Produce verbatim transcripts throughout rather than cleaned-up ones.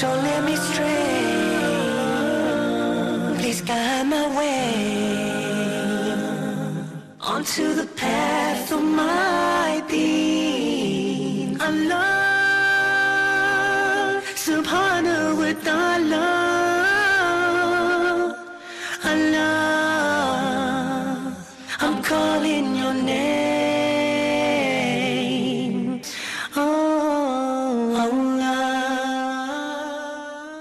So let me stray, please guide my way onto the path of my being. Allah subhanahu wa ta'ala, Allah, I'm calling your name. Oh, Allah.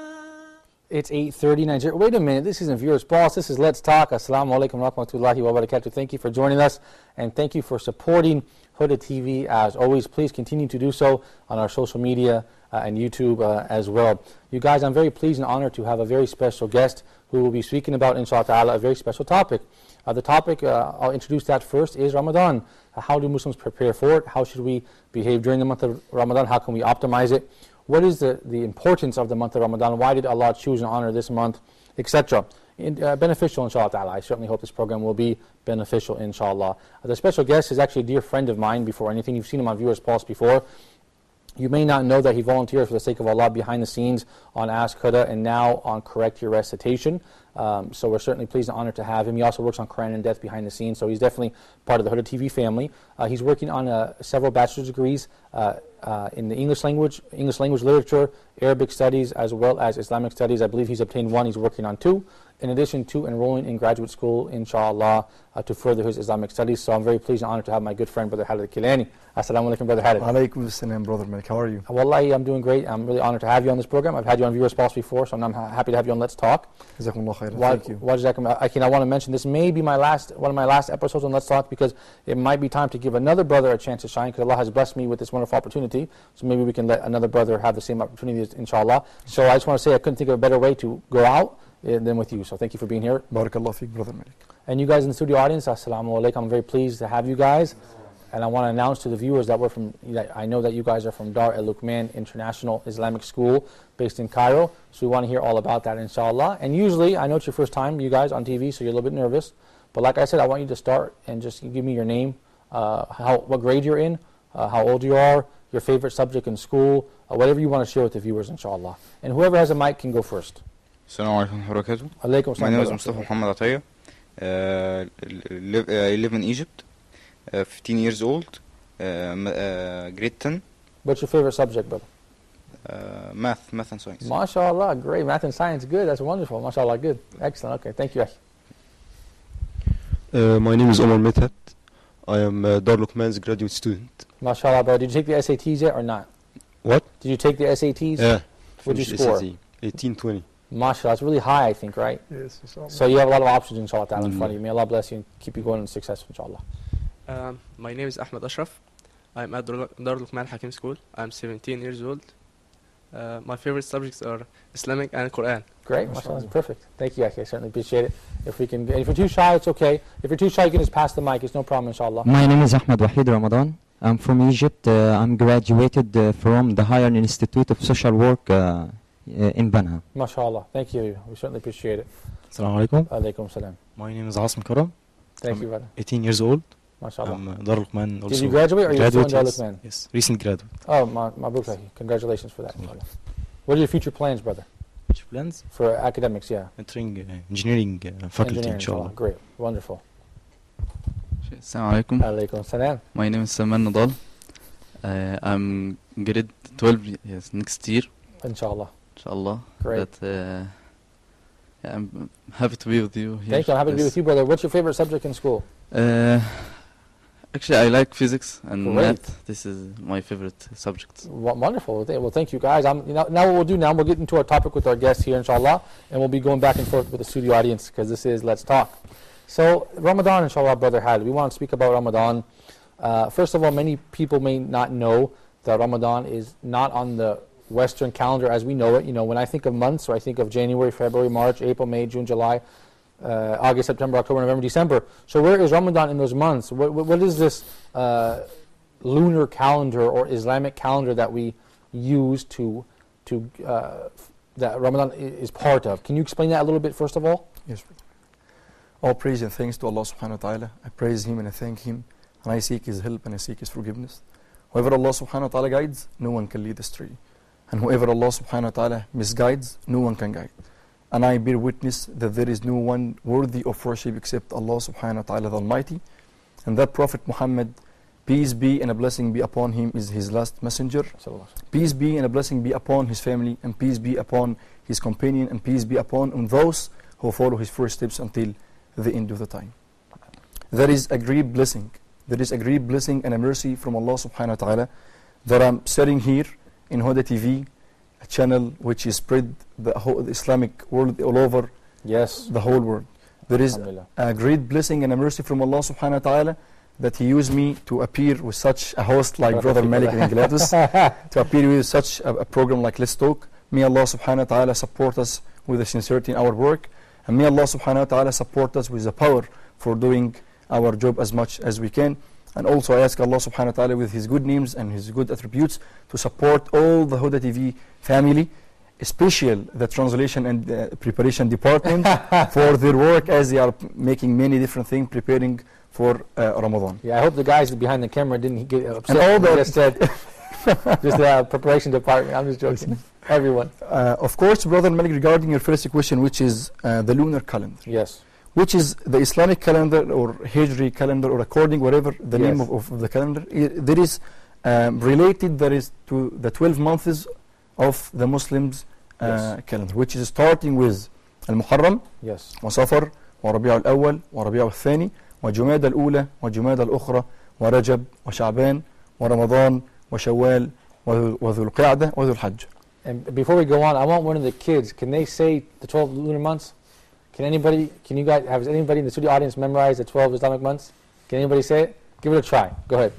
It's eight thirty Nigeria. Wait a minute, this isn't Viewers Pulse, this is Let's Talk. Assalamu alaikum wa rahmatullahi wa barakatuh. Thank you for joining us, and thank you for supporting Huda T V. As always, please continue to do so on our social media uh, and YouTube uh, as well. You guys, I'm very pleased and honored to have a very special guest who will be speaking about, inshallah ta'ala, a very special topic. Uh, the topic, uh, I'll introduce that first, is Ramadan. Uh, how do Muslims prepare for it? How should we behave during the month of Ramadan? How can we optimize it? What is the, the importance of the month of Ramadan? Why did Allah choose and honor this month, et cetera? Uh, beneficial, inshallah ta'ala. I certainly hope this program will be beneficial, inshallah. Uh, the special guest is actually a dear friend of mine before anything. You've seen him on Viewers Pulse before. You may not know that he volunteers for the sake of Allah behind the scenes on Ask Huda and now on Correct Your Recitation. Um, so we're certainly pleased and honored to have him. He also works on Quran and Death behind the scenes, so he's definitely part of the Huda T V family. Uh, he's working on uh, several bachelor's degrees uh, uh, in the English language, English language literature, Arabic studies, as well as Islamic studies. I believe he's obtained one. He's working on two, in addition to enrolling in graduate school, inshallah, uh, to further his Islamic studies. So I'm very pleased and honored to have my good friend, Brother Khalid Kilani. Assalamu alaikum, Brother Khalid. Alaikum assalam, Brother Malik. How are you? Wallahi, I'm doing great. I'm really honored to have you on this program. I've had you on Viewers Pulse before, so I'm ha happy to have you on Let's Talk. Jazakumullah khairan. Why, Thank you. why I, can, I want to mention this may be my last, one of my last episodes on Let's Talk, because it might be time to give another brother a chance to shine, because Allah has blessed me with this wonderful opportunity. So maybe we can let another brother have the same opportunity, inshallah. So I just want to say I couldn't think of a better way to go out than with you. So thank you for being here. Barakallah feek, Brother Malik. And you guys in the studio audience, assalamu alaikum. I'm very pleased to have you guys. And I want to announce to the viewers that we're from, I know that you guys are from Dar al-Luqman International Islamic School based in Cairo. So we want to hear all about that, inshallah. And usually, I know it's your first time, you guys, on T V, so you're a little bit nervous. But like I said, I want you to start and just give me your name, uh, how, what grade you're in, uh, how old you are, your favorite subject in school, uh, whatever you want to share with the viewers, inshallah. And whoever has a mic can go first. Assalamu alaikum wa rahmatullahi wa barakatuh. My name is Mustafa Muhammad Ataya. Uh, live, uh, I live in Egypt. Uh, fifteen years old. Uh, uh, grade ten. What's your favorite subject, brother? Uh, math, math and science. MashaAllah, great. Math and science, good. That's wonderful. MashaAllah, good. Excellent. Okay, thank you. Uh, my name is Omar Dunlap. I am uh, Dar al-Luqman's graduate student. MashaAllah, brother. Did you take the S A Ts yet or not? What? Did you take the S A Ts? Yeah. What did you score? eighteen twenty. MashaAllah, it's really high, I think, right? Yes. So you have a lot of options, inshallah, ta'ala, Mm-hmm. in front of you. May Allah bless you and keep you going and successful, inshallah. Um, my name is Ahmed Ashraf. I'm at Dar al-Luqman Hakim School. I'm seventeen years old. Uh, my favorite subjects are Islamic and Quran. Great, mashallah, that's perfect. Thank you, Aki. I certainly appreciate it. If we can, if you're too shy, it's okay. If you're too shy, you can just pass the mic. It's no problem, inshallah. My name is Ahmed Wahid Ramadan. I'm from Egypt. Uh, I'm graduated uh, from the Higher Institute of Social Work uh, uh, in Banha. MashaAllah. Thank you. We certainly appreciate it. Assalamu alaikum. Alaikum salam. My name is Asim Karam. Thank I'm you, brother. eighteen years old. MashaAllah. I'm uh, Dar al-Luqman also. Did you graduate or are you still in Dar yes. al-Luqman? Yes, recent graduate. Oh, ma mabruk. Congratulations for that, inshallah. What are your future plans, brother? Future plans? For academics, yeah. Entering uh, engineering uh, faculty, Engineering, inshallah. Great. Wonderful. Assalamu alaikum. Alaikum salam. My name is Salman Nadal. Uh, I'm grade twelve yes, next year. Inshallah. Inshallah. Great. But, uh, yeah, I'm happy to be with you here. Thank you. I'm happy to be Yes. with you, brother. What's your favorite subject in school? Uh, actually, I like physics and Great. math. This is my favorite subject. W wonderful. Well, thank you, guys. I'm, you know, now what we'll do now, we'll get into our topic with our guests here, inshallah, and we'll be going back and forth with the studio audience because this is Let's Talk. So, Ramadan, inshallah, Brother Had, we want to speak about Ramadan. Uh, first of all, many people may not know that Ramadan is not on the Western calendar as we know it. You know, when I think of months, or I think of January, February, March, April, May, June, July, uh, August, September, October, November, December. So where is Ramadan in those months? What, what, what is this uh, lunar calendar or Islamic calendar that we use to, to uh, that Ramadan is part of? Can you explain that a little bit first of all? Yes. All praise and thanks to Allah subhanahu wa ta'ala. I praise Him and I thank Him, and I seek His help and I seek His forgiveness. Whoever Allah subhanahu wa ta'ala guides, no one can lead astray. And whoever Allah subhanahu wa ta'ala misguides, no one can guide. And I bear witness that there is no one worthy of worship except Allah subhanahu wa ta'ala the Almighty. And that Prophet Muhammad, peace be and a blessing be upon him, is his last messenger. Peace be and a blessing be upon his family, and peace be upon his companion, and peace be upon and those who follow his footsteps until the end of the time. There is a great blessing. There is a great blessing and a mercy from Allah subhanahu wa ta'ala that I'm sitting here in Huda T V, a channel which is spread the whole the Islamic world all over yes. the whole world. There is a great blessing and a mercy from Allah subhanahu wa ta'ala that He used me to appear with such a host like Brother Malik in Gladys, to appear with such a, a program like Let's Talk. May Allah subhanahu wa ta'ala support us with the sincerity in our work, and may Allah subhanahu wa ta'ala support us with the power for doing our job as much as we can. And also I ask Allah subhanahu wa ta'ala with His good names and His good attributes to support all the Huda T V family, especially the translation and uh, preparation department for their work as they are making many different things preparing for uh, Ramadan. Yeah, I hope the guys behind the camera didn't get upset. And all when I the just said, just the uh, preparation department. I'm just joking. Everyone. Uh, of course, Brother Malik, regarding your first question, which is uh, the lunar calendar. Yes. Which is the Islamic calendar or Hijri calendar or according whatever the yes. name of, of the calendar. I, there is um, related that is to the twelve months of the Muslims uh, yes. calendar, which is starting with Al-Muharram, yes. وصفر وربيع الأول وربيع الثاني وجماد الأولى وجماد الأخرى ورجب وشعبان ورمضان وشوال وذو القعدة وذو الحج. And before we go on, I want one of the kids, can they say the twelve lunar months? Can anybody, can you guys, has anybody in the studio audience memorized the twelve Islamic months? Can anybody say it? Give it a try. Go ahead.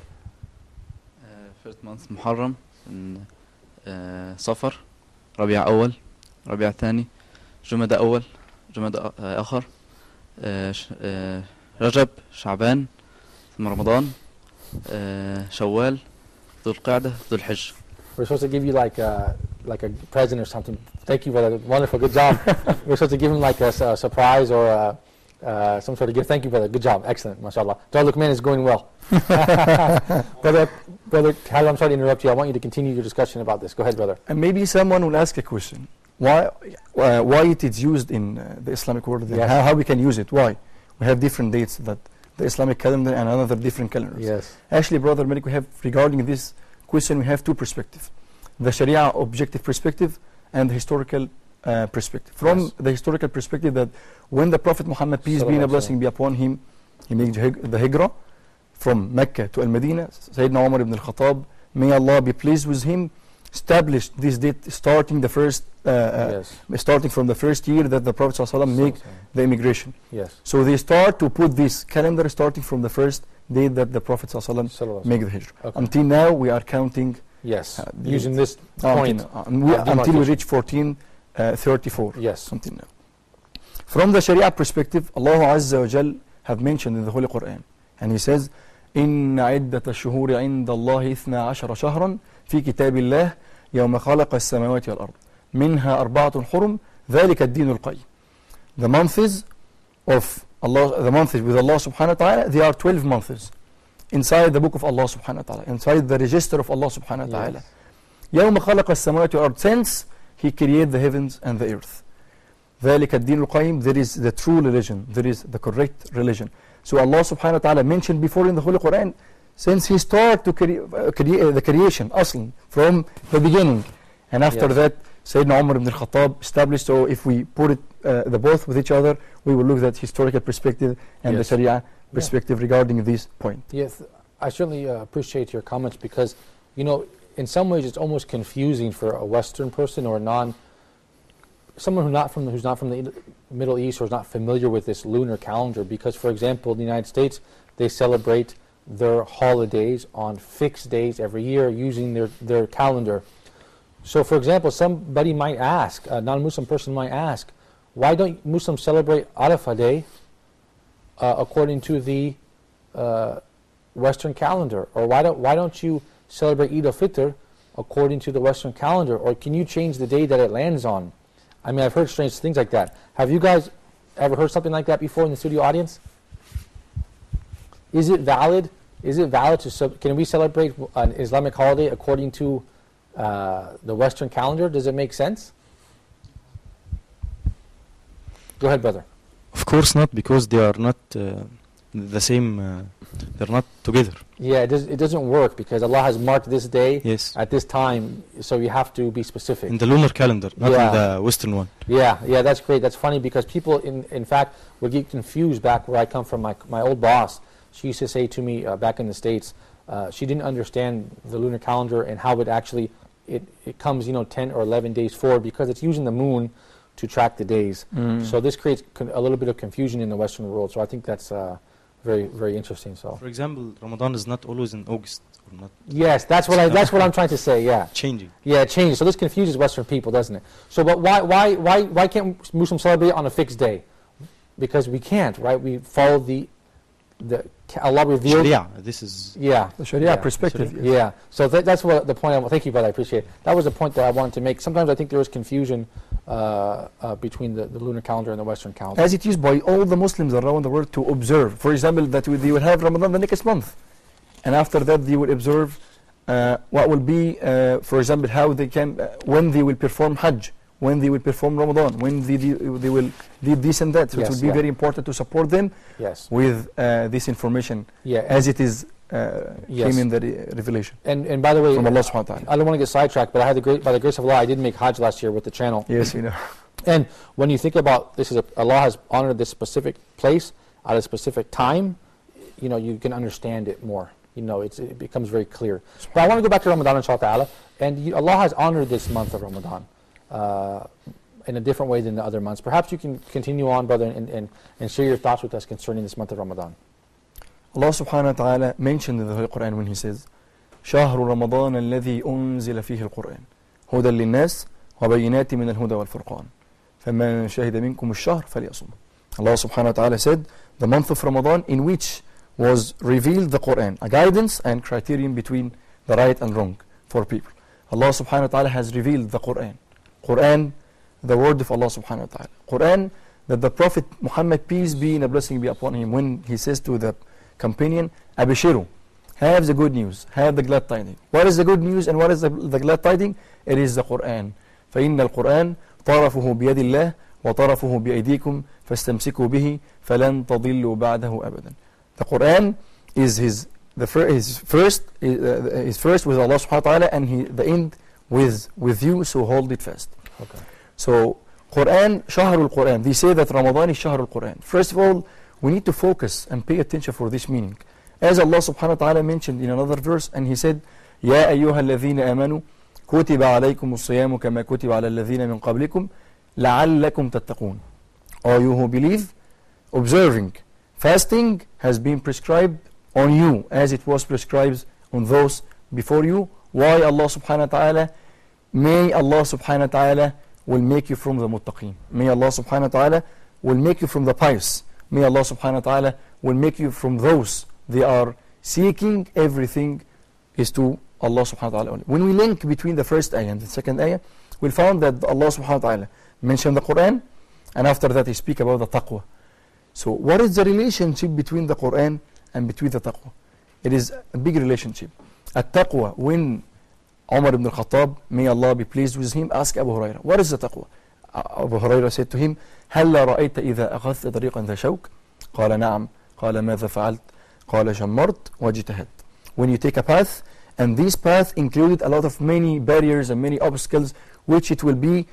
Uh, first month Muharram, and uh, Safar, ربيع أول, ربيع ثاني, جمادى أول, جمادى آخر, uh, ش, uh, رجب, شعبان, ثم رمضان, uh, شوال, ذو القعدة, ذو الحج. We're supposed to give you like a, like a present or something. Thank you for that wonderful, good job. We're supposed to give him like a, a surprise or a, uh, some sort of gift. Thank you, brother. Good job. Excellent. MashaAllah. Darul Luqman is going well. brother, brother Khalil, I'm sorry to interrupt you. I want you to continue your discussion about this. Go ahead, brother. And maybe someone will ask a question. Why, uh, why it is used in uh, the Islamic world? Yes. How, how we can use it? Why? We have different dates that the Islamic calendar and another different calendars. Yes. Actually, Brother Malik, we have regarding this question, we have two perspectives. The Sharia objective perspective and the historical uh, perspective. From yes. the historical perspective, that when the Prophet Muhammad, peace be and a blessing be upon him, he made the hijrah from Mecca to Al-Madinah. Sayyidina Umar ibn al-Khattab, may Allah be pleased with him, established this date starting the first, uh, uh, yes. starting from the first year that the Prophet ﷺ make the immigration. Yes. So they start to put this calendar starting from the first day that the Prophet ﷺ make the hijrah. Okay. Until now, we are counting. Yes, uh, using this uh, point. Until, uh, we, uh, until we reach fourteen thirty-four. Yes. Until now. From the Sharia perspective, Allah Azza wa Jal have mentioned in the Holy Quran, and He says, إن عدة الشهور عند الله اثنا عشر شهرا في كتاب الله يوم خلق السماوات والأرض منها أربعة حرم ذلك الدين القيم. The months of Allah, the months with Allah subhanahu wa ta'ala, they are twelve months. Inside the book of Allah subhanahu wa ta'ala, inside the register of Allah subhanahu wa ta'ala. يوم خلق السماوات والأرض, since He created the heavens and the earth. ذلك الدين القيم, there is the true religion, there is the correct religion. So Allah subhanahu wa ta'ala mentioned before in the Holy Quran, since He started to crea uh, crea uh, the creation, aslan, from the beginning. And after yes. that, Sayyidina Umar ibn al-Khattab established, so if we put it, uh, the both with each other, we will look at historical perspective and yes. the Sharia perspective yeah. regarding this point. Yes, I certainly uh, appreciate your comments because, you know, in some ways it's almost confusing for a Western person or a non, someone who's not from the, who's not from the Middle East or is not familiar with this lunar calendar, because, for example, in the United States, they celebrate their holidays on fixed days every year using their, their calendar. So, for example, somebody might ask, a non-Muslim person might ask, why don't Muslims celebrate Arafah Day Uh, according to the uh, Western calendar? Or why don't, why don't you celebrate Eid al-Fitr according to the Western calendar? Or can you change the day that it lands on? I mean, I've heard strange things like that. Have you guys ever heard something like that before in the studio audience? Is it valid? Is it valid to, can we celebrate an Islamic holiday according to uh, the Western calendar? Does it make sense? Go ahead, brother. Of course not, because they are not uh, the same. Uh, they're not together. Yeah, it, does, it doesn't work because Allah has marked this day Yes. at this time, so you have to be specific. In the lunar calendar, not Yeah. in the Western one. Yeah, yeah, that's great. That's funny because people, in in fact, would get confused back where I come from. My my old boss, she used to say to me uh, back in the States, uh, she didn't understand the lunar calendar and how it actually, it, it comes, you know, ten or eleven days forward because it's using the moon to track the days. Mm. So this creates con- a little bit of confusion in the Western world. So I think that's uh, very, very interesting. So For example, Ramadan is not always in August, or not yes, that's what I that's what I'm trying to say. Yeah. changing. Yeah, it changes. So this confuses Western people, doesn't it? So, but why, why, why, why can't Muslims celebrate on a fixed day? Because we can't, right? We follow the, the Allah revealed. Sharia, this is Yeah. The Sharia Yeah. perspective. yes. Yeah. So that, that's what the point. I, thank you, brother. I appreciate it. That was the point that I wanted to make. Sometimes I think there is confusion uh, uh, between the, the lunar calendar and the Western calendar. As it is by all the Muslims around the world to observe. For example, that we- they will have Ramadan the next month. And after that, they will observe uh, what will be, uh, for example, how they can, uh, when they will perform Hajj, when they will perform Ramadan, when they, they, they will do this and that. So Yes, it will be yeah. very important to support them Yes. with uh, this information Yeah. as it is uh, Yes. came in the re- revelation And and by the way, from Allah subhanahu wa ta'ala. I don't want to get sidetracked, but I had the great by the grace of Allah, I did make Hajj last year with the channel. Yes, you know. And when you think about this, is a, Allah has honored this specific place at a specific time, you know, you can understand it more. You know, it's, it becomes very clear. But I want to go back to Ramadan, inshallah ta'ala. And you, Allah has honored this month of Ramadan uh, in a different way than the other months. Perhaps you can continue on, brother, and, and, and share your thoughts with us concerning this month of Ramadan. Allah subhanahu wa ta'ala mentioned in the Holy Quran when He says, شهر رمضان الذي أنزل فيه القرآن هدى للناس وبينات من الهدى والفرقان فمن شهد منكم الشهر فليصم. Allah subhanahu wa ta'ala said, the month of Ramadan in which was revealed the Quran, a guidance and criterion between the right and wrong for people. Allah subhanahu wa ta'ala has revealed the Quran. Quran, the word of Allah subhanahu wa ta'ala. Quran, that the Prophet Muhammad, peace be and a blessing be upon him, when he says to the companion, Abishiru, have the good news, have the glad tidings. What is the good news and what is the, the glad tidings? It is the Quran. فإن القرآن طرفه بيد الله وطرفه بأيديكم فاستمسكوا به فلن تضلوا بعده أبدا. The Quran is his the fir his first is, uh, is first with Allah subhanahu wa ta'ala, and he, the end with with you, so hold it fast. Okay. So Quran, Shahrul Quran. They say that Ramadan is Shahrul Quran. First of all, we need to focus and pay attention for this meaning. As Allah subhanahu wa ta'ala mentioned in another verse, and He said, يا أيها الذين آمنوا كتب عليكم الصيام كما كتب على الذين من قبلكم لعلكم تتقون. All you who believe, observing fasting has been prescribed on you as it was prescribed on those before you. Why? Allah subhanahu wa ta'ala, may Allah subhanahu wa ta'ala will make you from the muttaqeen. May Allah subhanahu wa ta'ala will make you from the pious. May Allah subhanahu wa ta'ala will make you from those they are seeking everything is to Allah subhanahu wa ta'ala only. When we link between the first ayah and the second ayah, we found that Allah subhanahu wa ta'ala mentioned the Quran, and after that He speak about the taqwa. So what is the relationship between the Quran and between the taqwa? It is a big relationship. At taqwa, when Omar ibn al-Khattab, may Allah be pleased with him, asked Abu Hurairah, what is the taqwa? Abu Hurairah said to him, هل رأيت إذا أخذت طريقا ذا شوك؟ قال نعم. قال ماذا فعلت؟ قال شمرت واجتهدت. When you take a path, and this path included a lot of many barriers and many obstacles, which it will be,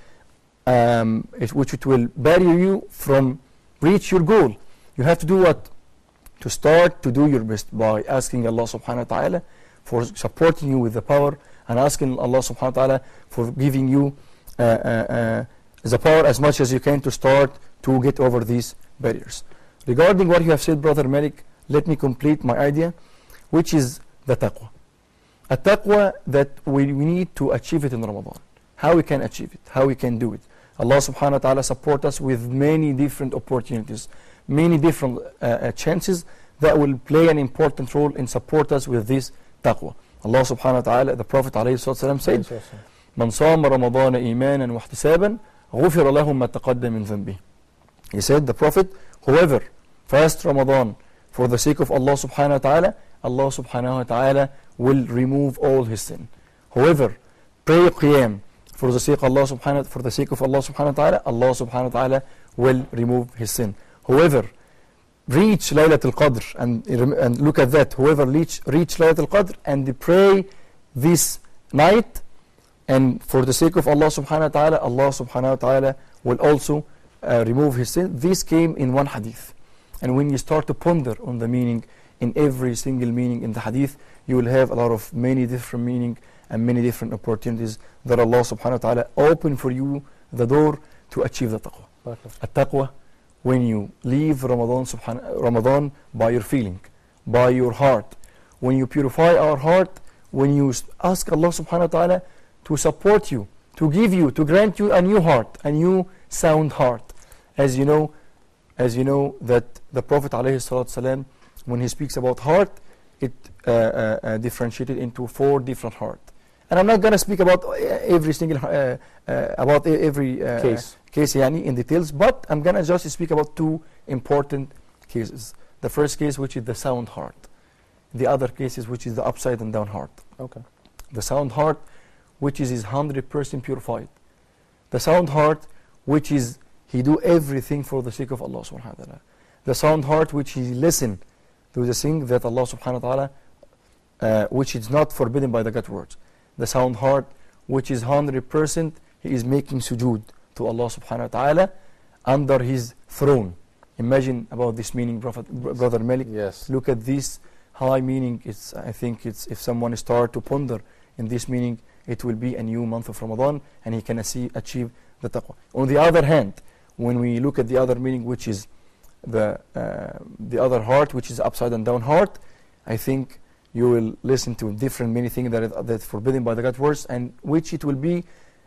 um, it, which it will barrier you from reach your goal. You have to do what? To start to do your best by asking Allah subhanahu wa ta'ala for supporting you with the power, and asking Allah subhanahu wa ta'ala for giving you uh, uh, uh, the power as much as you can to start to get over these barriers. Regarding what you have said, Brother Malik, let me complete my idea, which is the taqwa. A taqwa that we, we need to achieve it in Ramadan. How we can achieve it, how we can do it. Allah subhanahu wa ta'ala support us with many different opportunities, many different uh, uh, chances that will play an important role in support us with this taqwa. Allah subhanahu wa ta'ala, the Prophet alayhi salatu said, من صام رمضان إيمانا واحتسابا غفر له ما تقدم من ذنبه. He said, the Prophet, whoever fasts Ramadan for the sake of Allah subhanahu wa ta'ala, Allah subhanahu wa ta'ala will remove all his sin. Whoever pray qiyam for the sake of Allah subhanahu for the sake of Allah subhanahu wa ta'ala, Allah subhanahu wa ta'ala will remove his sin. Whoever reach Laylatul Qadr, and, and look at that, whoever reach, reach Laylatul Qadr and they pray this night, and for the sake of Allah subhanahu wa ta'ala, Allah subhanahu wa ta'ala will also uh, remove his sin. This came in one hadith. And when you start to ponder on the meaning, in every single meaning in the hadith, you will have a lot of many different meaning and many different opportunities that Allah subhanahu wa ta'ala open for you the door to achieve the taqwa. At-taqwa, when you leave Ramadan, subhan- Ramadan by your feeling, by your heart, when you purify our heart, when you ask Allah subhanahu wa ta'ala to support you, to give you, to grant you a new heart, a new sound heart. As you know, as you know that the Prophet alayhi salatu salam, when he speaks about heart, it uh, uh, uh, differentiated into four different heart. And I'm not going to speak about every single uh, uh, about every uh, case, case yani, in details, but I'm going to just speak about two important cases. The first case, which is the sound heart. The other cases, which is the upside and down heart. Okay. The sound heart, which is is one hundred percent purified. The sound heart, which is he do everything for the sake of Allah subhanahu wa ta'ala. The sound heart, which he listen to the thing that Allah subhanahu wa ta'ala, uh, which is not forbidden by the God words. The sound heart, which is one hundred percent, he is making sujood to Allah subhanahu wa ta'ala under his throne. Imagine about this meaning, Prophet, Brother Malik. Yes. Look at this high meaning. It's, I think it's, if someone start to ponder in this meaning, it will be a new month of Ramadan, and he can see, achieve the taqwa. On the other hand, when we look at the other meaning, which is the uh, the other heart, which is upside and down heart, I think you will listen to different many things that are that's forbidden by the God words, and which it will be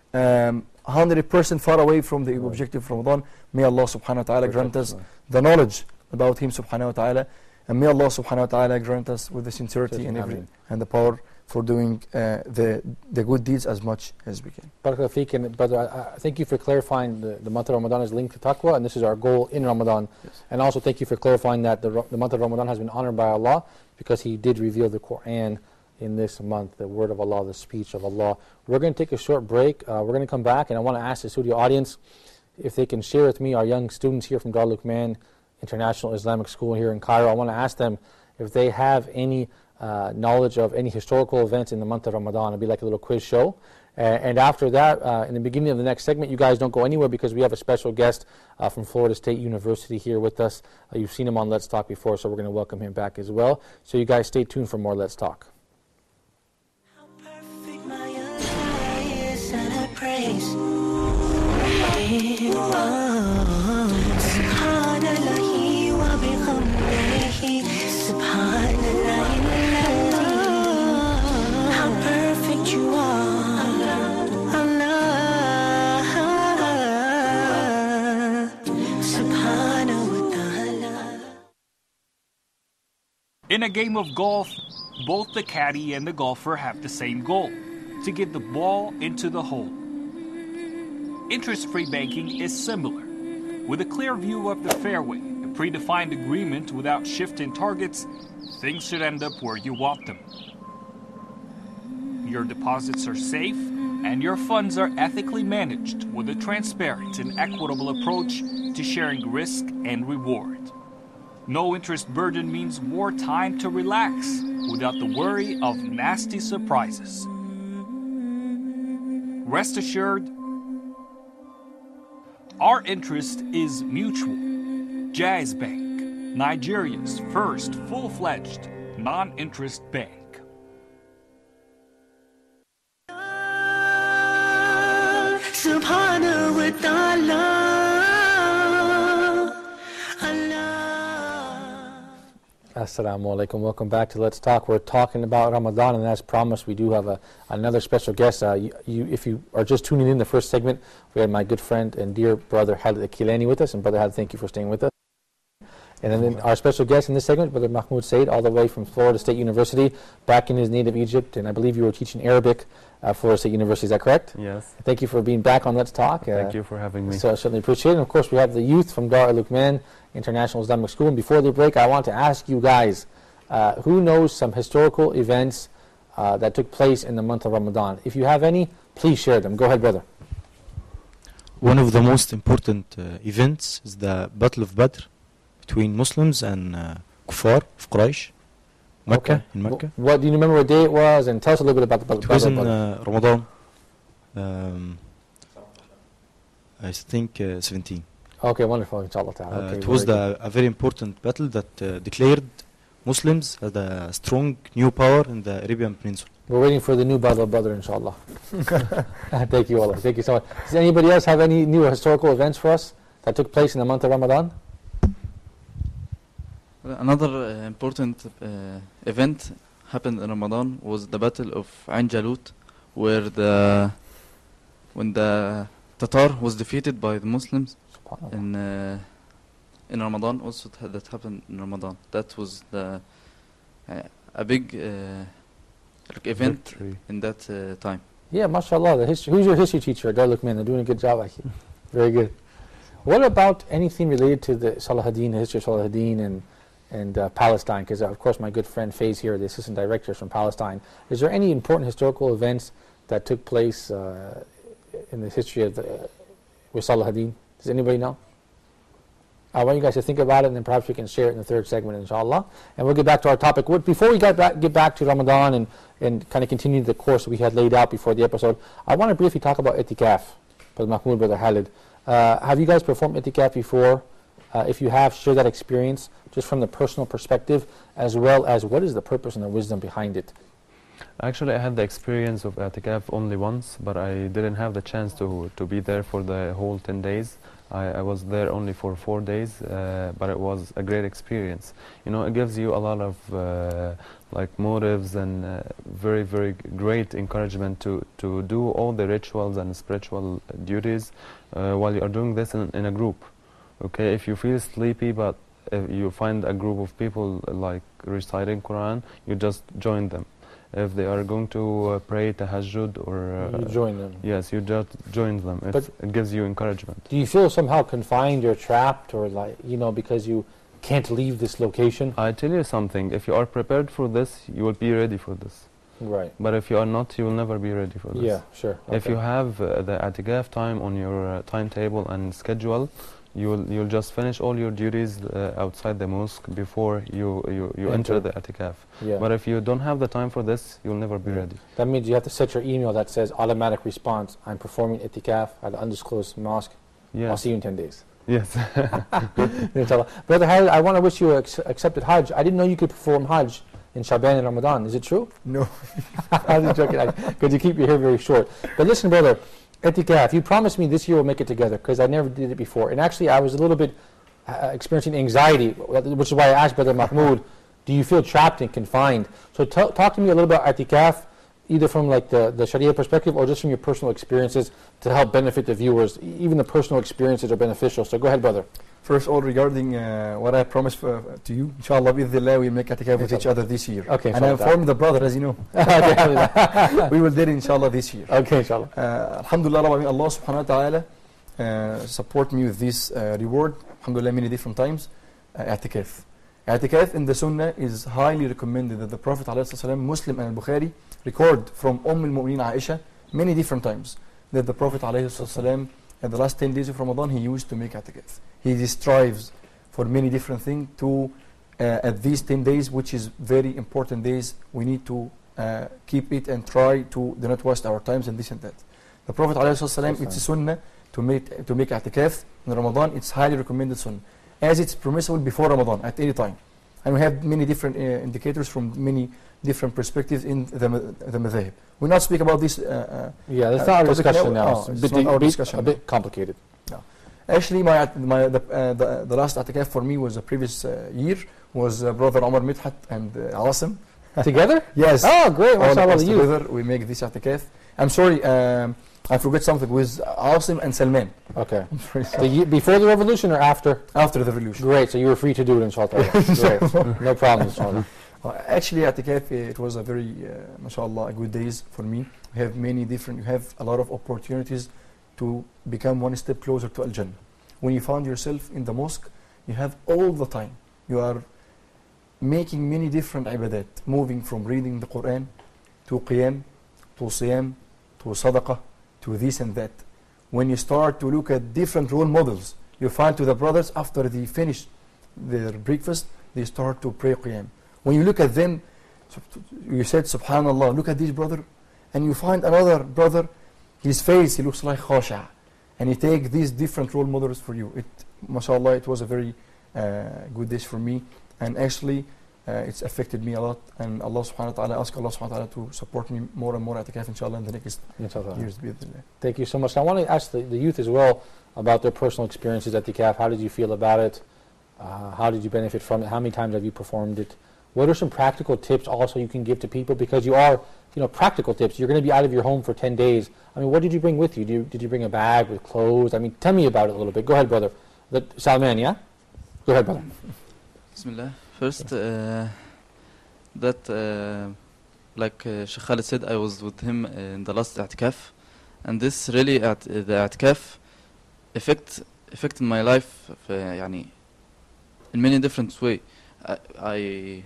um, one hundred percent far away from the right. objective of Ramadan. May Allah subhanahu wa ta'ala grant us right. the knowledge about him subhanahu wa ta'ala, and may Allah subhanahu wa ta'ala grant us with the sincerity and every and the power for doing uh, the the good deeds as much as we can. Barakallahu feek, and brother, I, I thank you for clarifying the, the month of Ramadan is linked to taqwa, and this is our goal in Ramadan. Yes. And also thank you for clarifying that the, the month of Ramadan has been honored by Allah because He did reveal the Quran in this month, the word of Allah, the speech of Allah. We're going to take a short break. Uh, we're going to come back, and I want to ask the studio audience if they can share with me, our young students here from Dar al-Luqman International Islamic School here in Cairo. I want to ask them if they have any Uh, knowledge of any historical events in the month of Ramadan. It'll be like a little quiz show. Uh, and after that, uh, in the beginning of the next segment, you guys don't go anywhere because we have a special guest uh, from Florida State University here with us. Uh, you've seen him on Let's Talk before, so we're going to welcome him back as well. So you guys stay tuned for more Let's Talk. How perfect my Allah is, and I praise Him. Subhanallahi wa bihamdihi, Subhanallah. You are Allah, Subhanahu wa ta'ala. In a game of golf, both the caddy and the golfer have the same goal: to get the ball into the hole. Interest-free banking is similar. With a clear view of the fairway, a predefined agreement without shifting targets, things should end up where you want them. Your deposits are safe, and your funds are ethically managed with a transparent and equitable approach to sharing risk and reward. No interest burden means more time to relax without the worry of nasty surprises. Rest assured, our interest is mutual. Jazz Bank, Nigeria's first full-fledged non-interest bank. Subhanahu wa ta'ala, Assalamu alaikum. Welcome back to Let's Talk. We're talking about Ramadan, and as promised, we do have a, another special guest. Uh, you, you, if you are just tuning in the first segment, we had my good friend and dear brother Khalid Akilani with us. And Brother Khalid, thank you for staying with us. And then our special guest in this segment, Brother Mahmoud Said, all the way from Florida State University, back in his native Egypt, and I believe you were teaching Arabic at Florida State University. Is that correct? Yes. Thank you for being back on Let's Talk. Thank uh, you for having me. So I certainly appreciate it. And of course, we have the youth from Dar al-Luqman International Islamic School. And before the break, I want to ask you guys, uh, who knows some historical events uh, that took place in the month of Ramadan? If you have any, please share them. Go ahead, brother. One of the most important uh, events is the Battle of Badr between Muslims and uh, Kuffar of Quraysh, Mecca, Okay. in Mecca. Wh- What do you remember what day it was? And tell us a little bit about the Battle It was of in Badr. uh, Ramadan, um, I think uh, seventeen. Okay, wonderful. Inshallah ta'ala. Uh, Okay, it was very the, a very important battle that uh, declared Muslims as a strong new power in the Arabian Peninsula. good. We're waiting for the new Battle of Badr, inshallah. Thank you, Allah. Thank you so much. Does anybody else have any new historical events for us that took place in the month of Ramadan? Another uh, important uh, event happened in Ramadan was the Battle of Ain Jalut, where the when the Tatar was defeated by the Muslims SubhanAllah. in uh, in Ramadan. Also, th- that happened in Ramadan. That was the uh, a big uh, like event Victory. in that uh, time. Yeah, mashallah. The history, who's your history teacher? Darul Man. They're doing a good job, actually. Very good. What about anything related to the Salahuddin, the history of Salahuddin and, and uh, Palestine? Because, uh, of course, my good friend Faiz here, the assistant director, is from Palestine. Is there any important historical events that took place uh, in the history of the, uh, with Salahuddin? Does anybody know? I want you guys to think about it, and then perhaps we can share it in the third segment, inshallah. And we'll get back to our topic. What- Before we get back, get back to Ramadan and, and kind of continue the course we had laid out before the episode, I want to briefly talk about itikaf. Brother Mahmoud, Brother Khalid. Uh, have you guys performed itikaf before? Uh, if you have, share that experience just from the personal perspective, as well as what is the purpose and the wisdom behind it. Actually, I had the experience of I'tikaf only once, but I didn't have the chance to, to be there for the whole ten days. I, I was there only for four days, uh, but it was a great experience. You know, it gives you a lot of uh, like motives and uh, very, very great encouragement to, to do all the rituals and spiritual duties uh, while you are doing this in, in a group. Okay, if you feel sleepy, but if you find a group of people uh, like reciting Quran, you just join them. If they are going to uh, pray tahajjud or... Uh, You join them. Yes, you just join them. If But- it gives you encouragement. Do you feel somehow confined or trapped, or like, you know, because you can't leave this location? I tell you something, if you are prepared for this, you will be ready for this. Right. But if you are not, you will never be ready for this. Yeah, sure. If Okay. you have uh, the atikaf time on your uh, timetable and schedule, you'll you'll just finish all your duties uh, outside the mosque before you you, you enter. Enter. the atikaf. Yeah. But if you don't have the time for this, you'll never be ready. That means you have to set your email that says automatic response. I'm performing itikaf at an undisclosed mosque. I'll Yes. see you in ten days. Yes. Inshallah. Brother Khalid, I want to wish you ac- accepted Hajj. I didn't know you could perform Hajj in Shaban and Ramadan. Is it true? No. I'm just joking, because you keep your hair very short. But listen, brother, itikaf, you promised me this year we'll make it together, because I never did it before. And actually, I was a little bit uh, experiencing anxiety, which is why I asked Brother Mahmoud, do you feel trapped and confined? So t- talk to me a little about itikaf, either from like the, the Sharia perspective or just from your personal experiences to help benefit the viewers. E- Even the personal experiences are beneficial. So go ahead, brother. First of all, regarding uh, what I promised for, to you, inshallah, bi'idhnillah, we make atikaf with each other this year. Okay, And I inshallah. informed the brother, as you know. Okay, We will do it, inshallah, this year. inshallah. Uh, Alhamdulillah, Rabbil Alamin, Allah subhanahu wa ta'ala uh, support me with this uh, reward, alhamdulillah, many different times, uh, i'tikaf. I'tikaf in the Sunnah is highly recommended that the Prophet ﷺ, Muslim and Al-Bukhari record from Umm al-Mu'mineen Aisha many different times that the Prophet ﷺ at the last ten days of Ramadan he used to make i'tikaf. He strives for many different things to uh, at these ten days, which is very important days, we need to uh, keep it and try to do not waste our times and this and that. The Prophet ﷺ, it's a Sunnah to make to make i'tikaf in Ramadan. It's highly recommended Sunnah, as it's permissible before Ramadan at any time. And we have many different uh, indicators from many different perspectives in the ma- the madhab. We'll not speak about this. Uh, Yeah, that's uh, not our topic discussion now. now. Oh, It's a it's bit, not our bit- discussion a now. bit complicated. Actually, my my the uh, the, the last i'tikaf for me was the previous uh, year was uh, brother Omar Midhat and uh, Asim. Together? Yes. Oh, great. All of Mashallah, us you. together, we make this i'tikaf. I'm sorry, um, I forgot something with Asim and Salman. Okay. I'm sorry. The ye- before the revolution or after? After the revolution. Great, so you were free to do it, inshallah. Great. No problem, inshallah. Uh, actually, i'tikaf, uh, it was a very, uh, mashallah, a good days for me. We have many different, you have a lot of opportunities to become one step closer to Al-Jannah. When you find yourself in the mosque, you have all the time. You are making many different ibadat, moving from reading the Quran to qiyam, to siyam, to sadaqah, to this and that. When you start to look at different role models, you find to the brothers after they finish their breakfast, they start to pray qiyam. When you look at them, you said, subhanallah, look at this brother, and you find another brother, his face, he looks like khasha. And you take these different role models for you. It, mashallah, it was a very uh, good dish for me. And actually, uh, it's affected me a lot. And Allah subhanahu wa ta'ala, ask Allah subhanahu wa ta'ala to support me more and more at I'tikaf, inshallah, in the next Inshallah. years. Bi-idhnillah. Thank you so much. Now, I want to ask the, the youth as well about their personal experiences at I'tikaf. How did you feel about it? Uh, how did you benefit from it? How many times have you performed it? What are some practical tips also you can give to people? Because you are, you know, practical tips. You're going to be out of your home for ten days. I mean, what did you bring with you? Did you, did you bring a bag with clothes? I mean, tell me about it a little bit. Go ahead, brother. The, Salman, yeah? Go ahead, brother. Bismillah. First, uh, that, uh, like uh, Sheikh Khalid said, I was with him in the last I'tikaf. And this really, at uh, the I'tikaf, affect, affected my life uh, يعني, in many different ways. I, I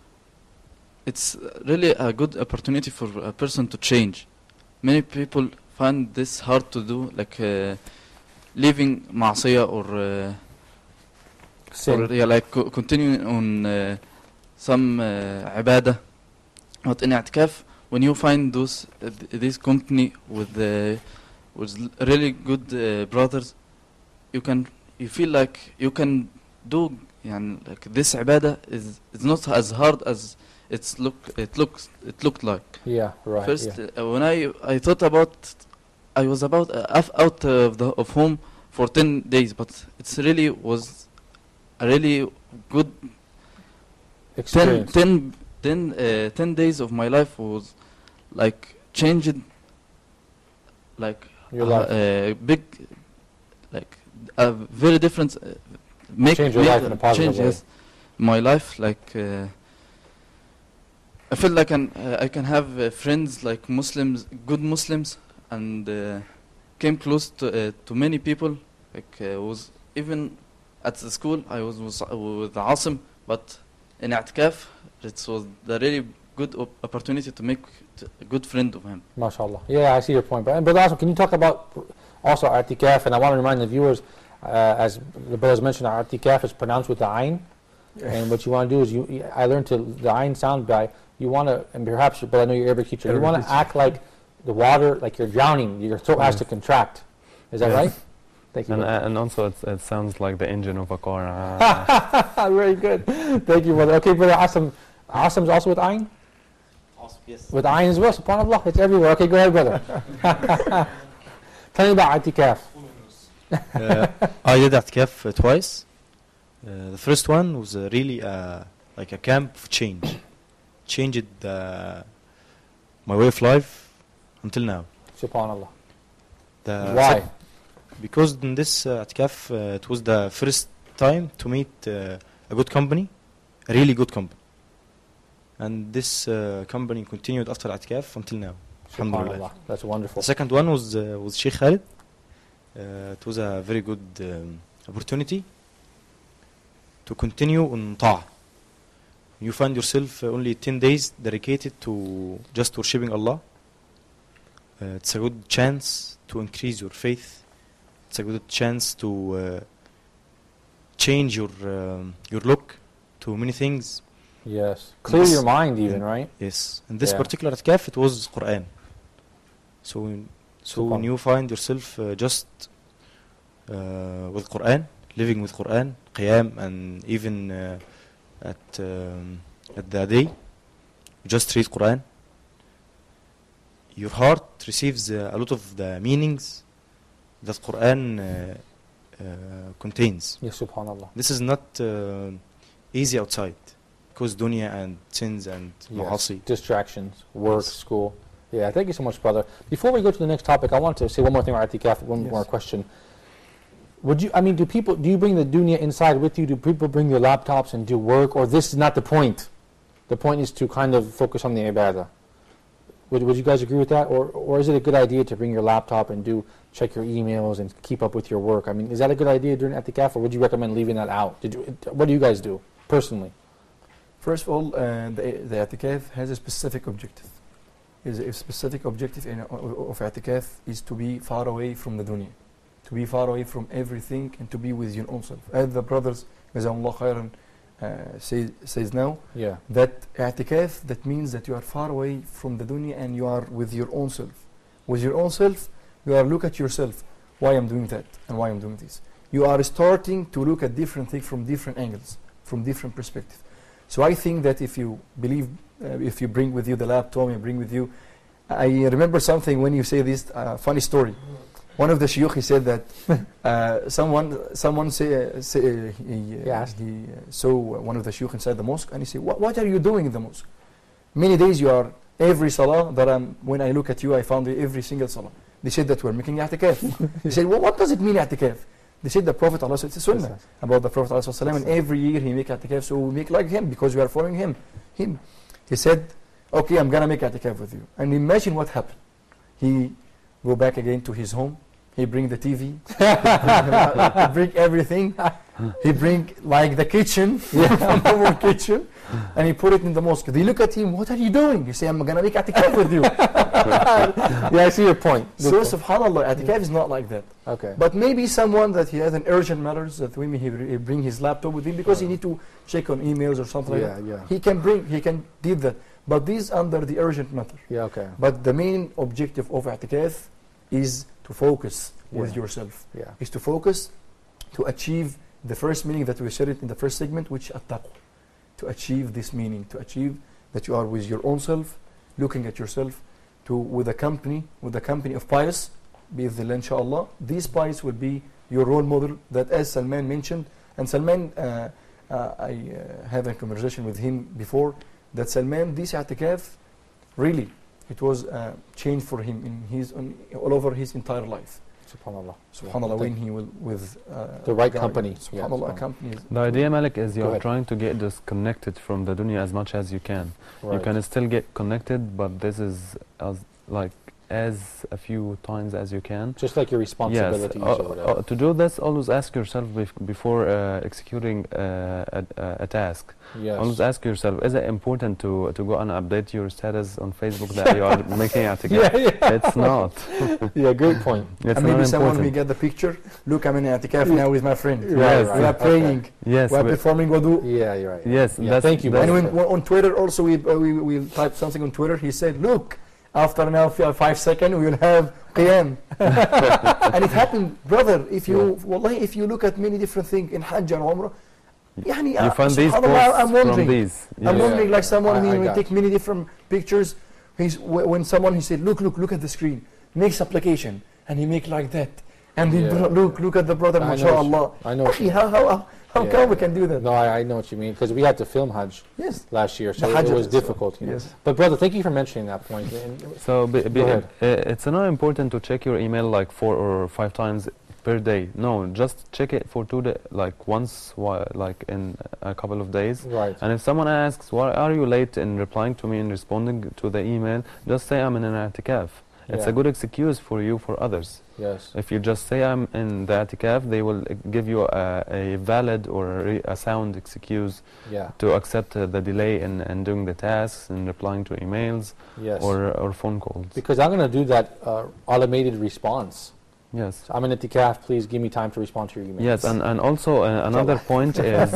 it's really a good opportunity for a person to change. Many people find this hard to do, like uh, leaving ma'asiyah or, uh, or yeah, like co continuing on uh, some uh, ibadah. But in i'tikaf, when you find those uh, th this company with uh, with really good uh, brothers, you can you feel like you can do. And like this ibadah is it's not as hard as it's look it looks it looked like. Yeah, right. First, yeah. uh, when I I thought about, I was about uh, out of the of home for ten days, but it's really was a really good experience. ten, ten, ten, uh, ten days of my life was like changed, like Your uh, life. uh, big, like a very different. Uh, Make change your make life in a positive change, way. Yes, my life, like uh, I feel like an, uh, I can have uh, friends like Muslims, good Muslims, and uh, came close to uh, to many people. Like uh, was even at the school I was, was uh, with Asim, but in I'tikaf it was the really good op opportunity to make t a good friend of him. MashaAllah. Yeah, I see your point. But and Brother Asim, can you talk about also I'tikaf? And I want to remind the viewers. Uh, as the brothers mentioned, I'tikaf is pronounced with the ayn, yeah. And what you want to do is, you. I learned to the ayn sound by, you want to, and perhaps, but I know you're Arabic teacher, Arabic you want to act like the water, like you're drowning, your throat yeah. has to contract. Is that yes. right? Thank you. And, uh, and also it's, it sounds like the engine of a car. Uh. Very good. Thank you, brother. Okay, brother Asim. Asim's also with ayn? Awesome, yes. With ayn as well, subhanAllah, it's everywhere. Okay, go ahead, brother. Tell me about I'tikaf. uh, I did I'tikaf uh, twice. Uh, the first one was uh, really uh, like a camp of change. Changed uh, my way of life until now. Subhanallah. The Why? Because in this uh, I'tikaf, uh, it was the first time to meet uh, a good company, a really good company. And this uh, company continued after I'tikaf until now. Alhamdulillah. That's wonderful. The second one was uh, was Sheikh Khalid. Uh, it was a very good um, opportunity to continue on ta'ah. You find yourself uh, only ten days dedicated to just worshipping Allah. Uh, it's a good chance to increase your faith. It's a good chance to uh, change your um, your look to many things. Yes, clear your mind even, right? Yes, in this yeah. particular i'tikaf, it was Quran. So, in, so when you find yourself uh, just uh, with Quran, living with Quran, qiyam, and even uh, at um, at the day, you just read Quran. Your heart receives uh, a lot of the meanings that Quran uh, uh, contains. Yes, subhanallah. This is not uh, easy outside, because dunya and sins and yes. ma'asi. Distractions, work, yes. school. Yeah, thank you so much, brother. Before we go to the next topic, I want to say one more thing about i'tikaf, one yes. more question. Would you, I mean, do people, do you bring the dunya inside with you? Do people bring their laptops and do work? Or this is not the point? The point is to kind of focus on the ibadah. Would, would you guys agree with that? Or, or is it a good idea to bring your laptop and do, check your emails and keep up with your work? I mean, is that a good idea during i'tikaf, or would you recommend leaving that out? Did you, what do you guys do, personally? First of all, uh, the, the i'tikaf has a specific objective. is a specific objective in, of i'tikaf is to be far away from the dunya, to be far away from everything and to be with your own self. As the brothers, Jazakumullah khairan, uh, say, says now, Yeah. that i'tikaf, that means that you are far away from the dunya and you are with your own self. With your own self, you are look at yourself, why I'm doing that and why I'm doing this. You are starting to look at different things from different angles, from different perspectives. So I think that if you believe, uh, if you bring with you the laptop, you bring with you, I remember something when you say this uh, funny story. One of the shuyukh, he said that uh, someone someone say, say uh, he, uh, Yes. he uh, saw one of the shuyukh inside the mosque and he said, what, what are you doing in the mosque? Many days you are, every salah that I'm, when I look at you, I found you every single salah. They said that we're making i'tikaf. He said, well, what does it mean i'tikaf? They said the Prophet ﷺ, it's a sunnah about the Prophet ﷺ, and every year he make i'tikaf, so we make like him because we are following him. Him. He said, okay, I'm gonna make i'tikaf with you. And imagine what happened. He go back again to his home. He bring the T V. He bring everything. He bring like the kitchen, from our kitchen, and he put it in the mosque. They look at him. What are you doing? He say, I'm gonna make i'tikaf with you. Yeah, I see your point. So Good point. subhanallah, i'tikaf is not like that. Okay. But maybe someone that he has an urgent matters that maybe he, he bring his laptop with him because he need to check on emails or something Yeah, like that. yeah. He can bring, he can do that. But these under the urgent matter. Yeah, okay. But the main objective of i'tikaf is to focus with Yeah. yourself. Yeah. Is to focus to achieve the first meaning that we said it in the first segment, which at-taqwa. To achieve this meaning, to achieve that you are with your own self, looking at yourself, to with a company, with a company of pious, bi-idhnillah, inshallah. These pious will be your role model, that as Salman mentioned, and Salman, uh, uh, I uh, have a conversation with him before, that Salman, this i'tikaf, really, it was a change for him in his, on, all over his entire life. Subhanallah. Subhanallah, when he will with uh, The right God. company. Yeah, Subhanallah, subhanallah. company is The idea, Malik, is Go you're ahead. trying to get disconnected from the dunya as much as you can. You Right. can still get connected, but this is as like as a few times as you can. Just like your Yes. responsibilities Uh, or whatever. uh, to do this, always ask yourself bef before uh, executing uh, a, a, a task. Yes. Always ask yourself: is it important to to go and update your status on Facebook that you are making i'tikaf? Yeah, yeah. It's not. Yeah, great point. It's and maybe not someone will important. get the picture. Look, I'm in i'tikaf now with my friend. Right, Yes. right. We are Okay. praying. Yes. We are we- performing wudu. Yeah, you're right. Yes. Yeah, That's, thank you, that's- And brother. when, on Twitter also we, uh, we we type something on Twitter. He said, "Look, after now f- five seconds we will have qiyam." And it happened, brother. If you, wallahi, if you look at many different things in Hajj and Umrah, يعني, you uh, find these subhanallah, posts I'm from wondering. these. I'm Yes. wondering, like someone, I- he I will got take many different pictures. He's, wh- when someone, he said, look, look, look at the screen, make supplication, and he make like that. And he, Yeah. bro- look, look at the brother, I know mashallah. what you- I know what Akhi, you- how, how, how Yeah. come we can do that? No, I, I know what you mean, because we had to film Hajj Yes. last year, so The it, Hajj it was is- difficult. You know? Yes. But brother, thank you for mentioning that point. And So be, be, Go ahead. uh, it's not important to check your email like four or five times per day. No, just check it for two days, like once, whi- like in a couple of days. right. And if someone asks, why are you late in replying to me and responding to the email, just say I'm in an i'tikaf. It's Yeah. a good excuse for you, for others. Yes. If you just say I'm in the i'tikaf, they will uh, give you a, a valid or a, re- a sound excuse Yeah. to accept uh, the delay in, in doing the tasks and replying to emails Yes. or, or phone calls. Because I'm going to do that uh, automated response. Yes. So I'm in itikaf, please give me time to respond to your emails. Yes, and, and also uh, another point is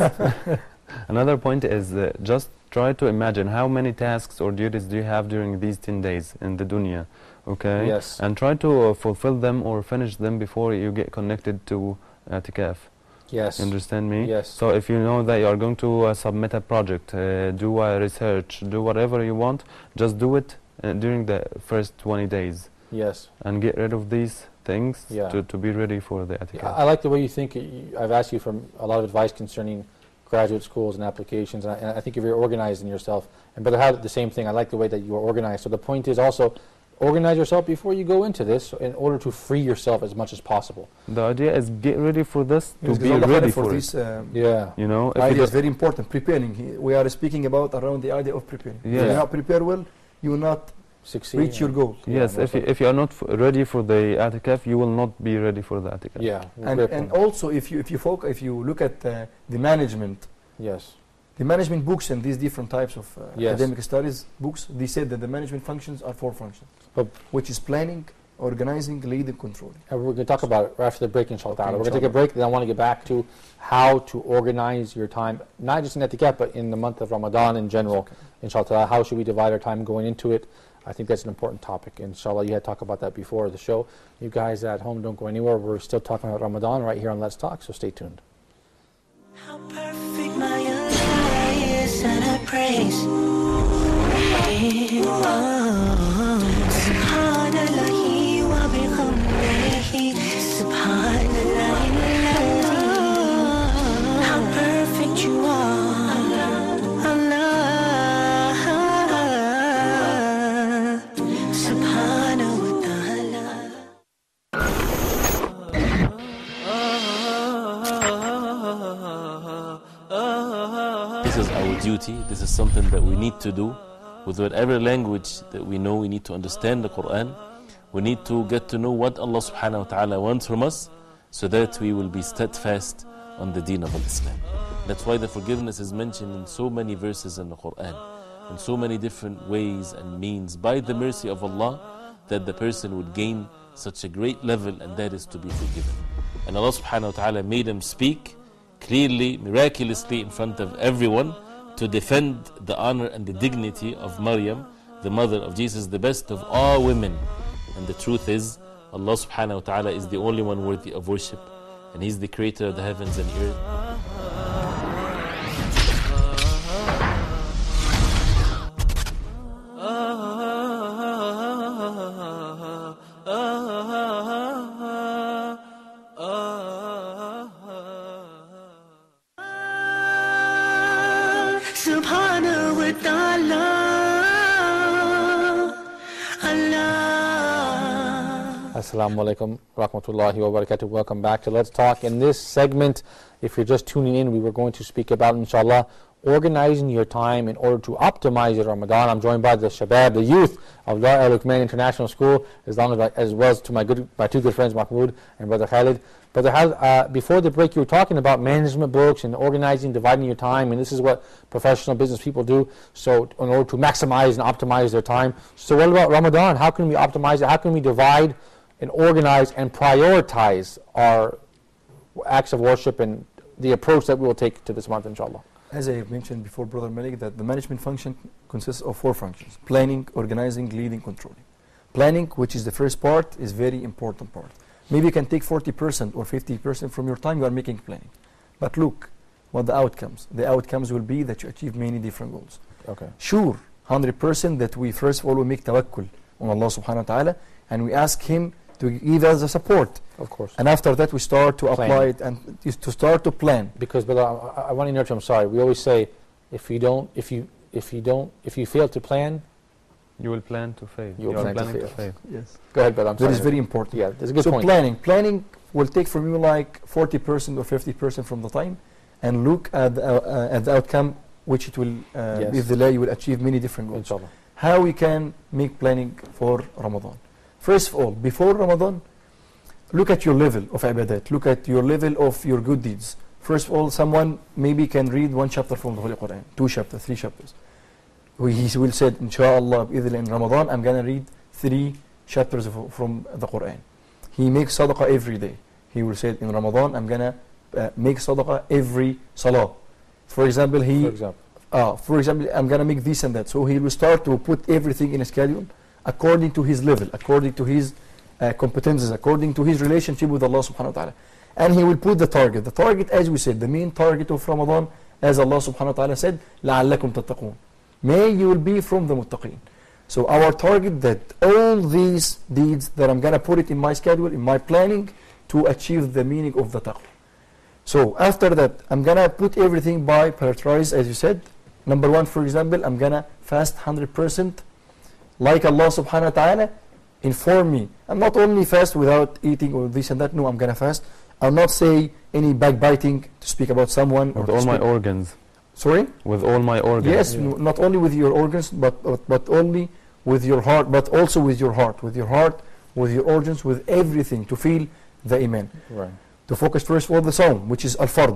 another point is uh, just try to imagine how many tasks or duties do you have during these ten days in the dunya, okay? Yes. And try to uh, fulfill them or finish them before you get connected to i'tikaf. Yes. You understand me? Yes. So if you know that you are going to uh, submit a project, uh, do a research, do whatever you want, just do it uh, during the first twenty days Yes. and get rid of these things Yeah. to, to be ready for the I i'tikaf. I like the way you think. You- I've asked you for a lot of advice concerning graduate schools and applications, and I, and I think you're very organized in yourself. And Brother Had, the same thing. I like the way that you are organized. So the point is also organize yourself before you go into this in order to free yourself as much as possible. The idea is get ready for this to Yes, be Jazakallah ready khair for, for it. this um, Yeah. You know, if you idea is don't- very important. Preparing. He- We are speaking about around the idea of preparing. If Yes. you not prepare well, you will not Succeed. reach your goal. Yeah, yes, most if you, likely. if you are not f ready for the i'tikaf, you will not be ready for the i'tikaf. Yeah. And, great and point. also, if you if you folk, if you look at uh, the management, Yes. The management books and these different types of uh, Yes. academic studies books, they said that the management functions are four functions, But- which is planning, organizing, leading, controlling. And we're going to talk about it after the break, inshallah. Okay, We're going to take a inshallah. break, then I want to get back to how to organize your time, not just in Etiquette, but in the month of Ramadan in general. Okay. Inshallah, how should we divide our time going into it? I think that's an important topic. Inshallah, you had talked about that before the show. You guys at home, don't go anywhere. We're still talking about Ramadan right here on Let's Talk, so stay tuned. How perfect my Allah is, and I praise Him. Subhanallahi wa bihamdihi, Subhanallah. How perfect you are, Allah, Subhanahu wa ta'ala. This is our duty. This is something that we need to do. With whatever language that we know, we need to understand the Quran. We need to get to know what Allah subhanahu wa ta'ala wants from us, so that we will be steadfast on the deen of Islam. That's why the forgiveness is mentioned in so many verses in the Quran, in so many different ways and means, by the mercy of Allah, that the person would gain such a great level, and that is to be forgiven. And Allah subhanahu wa ta'ala made him speak clearly, miraculously in front of everyone, to defend the honor and the dignity of Maryam, the mother of Jesus, the best of all women. And the truth is, Allah subhanahu wa ta'ala is the only one worthy of worship, and He's the creator of the heavens and earth. Subhanahu wa ta'ala, Allah. Assalamu alaikum rahmatullahi wa barakatuh. Welcome back to Let's Talk. In this segment, if you're just tuning in, we were going to speak about, inshallah, organizing your time in order to optimize your Ramadan. I'm joined by the Shabab, the youth of Dar Al Luqman International School, as, long as, as well as to my good, my two good friends, Mahmoud and Brother Khalid. Brother Khalid, uh, before the break, you were talking about management books and organizing, dividing your time, and this is what professional business people do, so in order to maximize and optimize their time. So what about Ramadan? How can we optimize it? How can we divide and organize and prioritize our acts of worship and the approach that we will take to this month, inshallah? As I mentioned before, Brother Malik, that the management function consists of four functions: planning, organizing, leading, controlling. Planning, which is the first part, is very important part. Maybe you can take forty percent or fifty percent from your time, you are making planning. But look, what the outcomes. The outcomes will be that you achieve many different goals. Okay. Sure, one hundred percent that we first of all we make tawakkul on Allah subhanahu wa ta'ala, and we ask Him to give us the support. Of course. And after that we start to Plan. apply it and is to start to plan. Because, brother, I, I want to interrupt you. I'm sorry. We always say, if you don't, if you, if you don't, if you fail to plan, You will plan to fail. You will are plan to planning to fail. fail. Yes. go ahead, brother. I'm That sorry. is very important. Yeah, that's a good so point. planning, planning will take from you like forty percent or fifty percent from the time, and look at the, uh, at the outcome, which it will, uh, Yes. with the lay, you will achieve many different goals. Inshallah. How we can make planning for Ramadan? First of all, before Ramadan, look at your level of ibadat, look at your level of your good deeds. First of all, someone maybe can read one chapter from the Holy Quran, two chapters, three chapters. He will say, inshallah, in Ramadan, I'm going to read three chapters of, from the Quran. He makes sadaqah every day. He will say, in Ramadan, I'm going to uh, make sadaqah every salah. For example, he, For example. uh, for example, I'm going to make this and that. So he will start to put everything in a schedule according to his level, according to his uh, competences, according to his relationship with Allah subhanahu wa ta'ala. And he will put the target. The target, as we said, the main target of Ramadan, as Allah subhanahu wa ta'ala said, لَعَلَّكُمْ تَتَّقُونَ. May you will be from the muttaqeen. So our target that all these deeds that I'm going to put it in my schedule, in my planning, to achieve the meaning of the taqwa. So after that, I'm going to put everything by prioritize, as you said. Number one, for example, I'm going to fast one hundred percent. Like Allah subhanahu wa ta'ala inform me. I'm not only fast without eating or this and that. No, I'm going to fast. I'll not say any backbiting to speak about someone. With or all my speak- organs. Sorry? With all my organs. Yes, n- not only with your organs, but, but but only with your heart, but also with your heart, with your heart, with your organs, with everything, to feel the iman. Right. To focus first of all the sawm, which is al-fard.